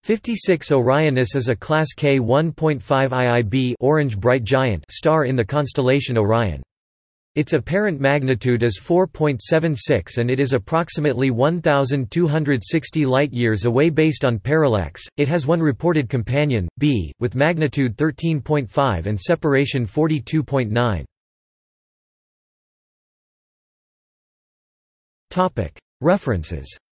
56 Orionis is a Class K 1.5 IIb orange bright giant star in the constellation Orion. Its apparent magnitude is 4.76 and it is approximately 1,260 light-years away based on parallax. It has one reported companion, B, with magnitude 13.5 and separation 42.9. References